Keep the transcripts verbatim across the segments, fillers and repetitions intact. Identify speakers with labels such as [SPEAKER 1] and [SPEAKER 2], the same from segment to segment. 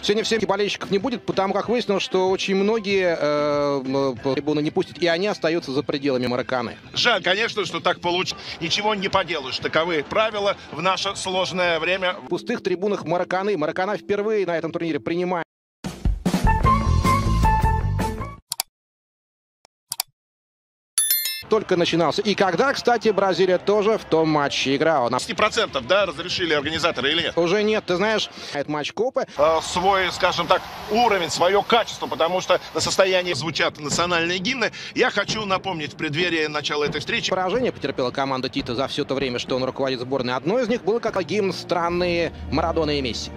[SPEAKER 1] Сегодня всех болельщиков не будет, потому как выяснилось, что очень многие э, трибуны не пустят, и они остаются за пределами Мараканы.
[SPEAKER 2] Жаль, конечно, что так получилось. Ничего не поделаешь. Таковы правила в наше сложное время.
[SPEAKER 1] В пустых трибунах Мараканы. Маракана впервые на этом турнире принимает. Только начинался. И когда, кстати, Бразилия тоже в том матче играла.
[SPEAKER 2] десять процентов, да, разрешили организаторы или нет?
[SPEAKER 1] Уже нет, ты знаешь, это матч Копы.
[SPEAKER 2] Э, свой, скажем так, уровень, свое качество, потому что на состоянии звучат национальные гимны. Я хочу напомнить в преддверии начала этой встречи.
[SPEAKER 1] Поражение потерпела команда Тита за все то время, что он руководит сборной. Одно из них было как гимн страны Марадона и Месси.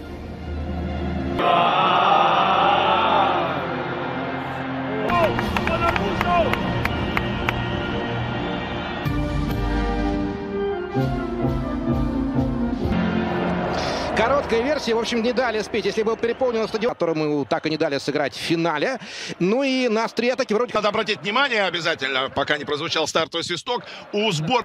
[SPEAKER 1] Короткая версия, в общем, не дали спеть, если был переполнен стадион, который мы так и не дали сыграть в финале. Ну и на острие атаки вроде...
[SPEAKER 2] Надо обратить внимание обязательно, пока не прозвучал стартовый свисток, у сбор...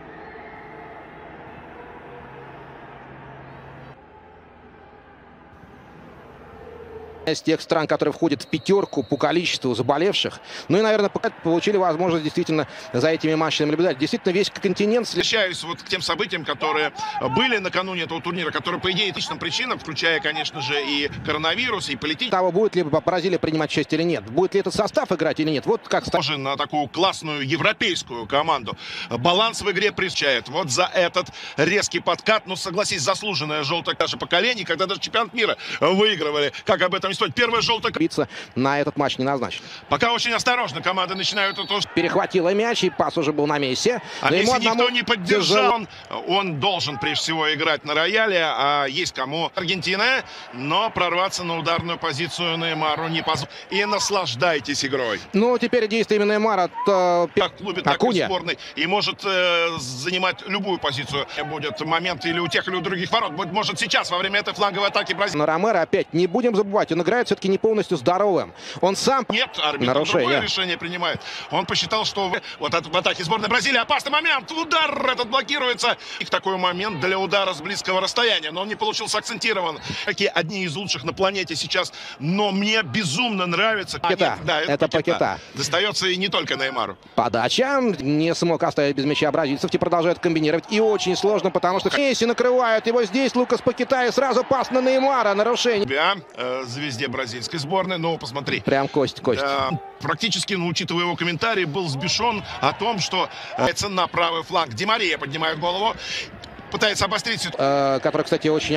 [SPEAKER 1] из тех стран, которые входят в пятерку по количеству заболевших. Ну и, наверное, получили возможность действительно за этими матчами наблюдать. Действительно, весь континент...
[SPEAKER 2] Возвращаюсь вот к тем событиям, которые были накануне этого турнира, которые, по идее, личным причинам, включая, конечно же, и коронавирус, и политический...
[SPEAKER 1] Того, будет ли Бразилия принимать участие или нет. Будет ли этот состав играть или нет. Вот как...
[SPEAKER 2] Похоже на такую классную европейскую команду. Баланс в игре присчает. Вот за этот резкий подкат, ну, согласись, заслуженное желтое даже поколение, когда даже чемпионат мира выигрывали. Как об этом не стоит. Первая желтая...
[SPEAKER 1] Биться на этот матч не назначен.
[SPEAKER 2] Пока очень осторожно команды начинают... Это...
[SPEAKER 1] Перехватила мяч, и пас уже был на Месси.
[SPEAKER 2] А Месси никто не поддержал. Он, он должен, прежде всего, играть на рояле, а есть кому. Аргентина, но прорваться на ударную позицию Неймару не позволит. И наслаждайтесь игрой.
[SPEAKER 1] Ну, теперь действие именно Неймара. То...
[SPEAKER 2] Как в клубе, так и в сборной. И может э, занимать любую позицию. Будет момент или у тех, или у других ворот. Быть может, сейчас, во время этой фланговой атаки Бразилии.
[SPEAKER 1] Но Ромеро опять, не будем забывать, он играет все-таки не полностью здоровым. Он сам...
[SPEAKER 2] Нет, арбитр другое решение принимает. Он посчитал, что вот это в атаке сборной Бразилии опасный момент. Удар этот блокируется. И такой момент для удара с близкого расстояния. Но он не получился акцентирован. Какие одни из лучших на планете сейчас. Но мне безумно нравится.
[SPEAKER 1] Пакета.
[SPEAKER 2] А, нет, да, это,
[SPEAKER 1] это
[SPEAKER 2] Пакета.
[SPEAKER 1] Пакета.
[SPEAKER 2] Достается и не только Неймару.
[SPEAKER 1] Подача. Не смог оставить без мяча бразильцев. И продолжает комбинировать. И очень сложно, потому что Месси накрывает его здесь. Лукас Пакета. И сразу пас на Неймара. Нарушение.
[SPEAKER 2] Да, э, звезде бразильской сборной. Ну, посмотри.
[SPEAKER 1] Прям кость, кость.
[SPEAKER 2] Да, практически, ну, учитывая его комментарий, был сбешен о том, что э, на правый фланг Ди Мария поднимает голову. Пытается обострить ситуацию.
[SPEAKER 1] Э, который, кстати, очень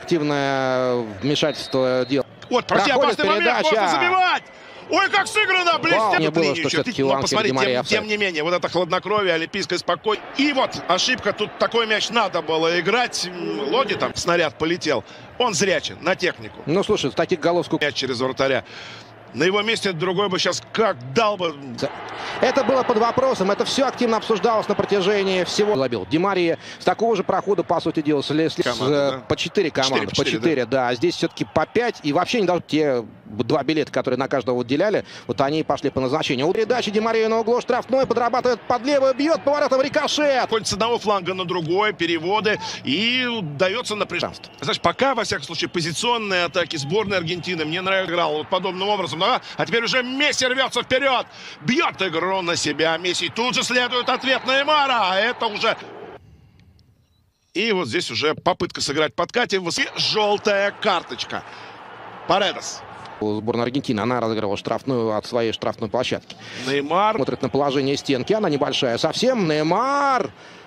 [SPEAKER 1] активное вмешательство делал.
[SPEAKER 2] Вот, прости, опасный момент, можно забивать! Ой, как сыграно! Блестяще!
[SPEAKER 1] Не было, что все-таки
[SPEAKER 2] Но посмотри, тем, тем не менее, вот это хладнокровие, олимпийское спокойствие. И вот ошибка, тут такой мяч надо было играть. Лоди там, снаряд полетел. Он зрячий, на технику.
[SPEAKER 1] Ну, слушай, в таких голов сколько...
[SPEAKER 2] Мяч через вратаря. На его месте другой бы сейчас как дал бы.
[SPEAKER 1] Это было под вопросом. Это все активно обсуждалось на протяжении всего. Забил Ди Мария с такого же прохода, по сути дела, с, с,
[SPEAKER 2] Команда, да?
[SPEAKER 1] по четыре команды.
[SPEAKER 2] четыре,
[SPEAKER 1] по четыре, да. да. А здесь все-таки по пять. И вообще не должны те два билета, которые на каждого выделяли, вот они пошли по назначению. У передачи Ди Мария на углу штрафной, подрабатывает под левую, бьет поворотом, рикошет.
[SPEAKER 2] Ходит с одного фланга на другой, переводы, и дается напряжение. Знаешь, пока, во всяком случае, позиционные атаки сборной Аргентины мне нравится, играл вот подобным образом. Да? А теперь уже Месси рвется вперед, бьет игру на себя. Месси тут же следует ответ Неймара, а это уже... И вот здесь уже попытка сыграть подкате. И желтая карточка. Паредос.
[SPEAKER 1] Сборная Аргентины, она разыгрывала штрафную от своей штрафной площадки.
[SPEAKER 2] Неймар.
[SPEAKER 1] Смотрит на положение стенки, она небольшая совсем. Неймар!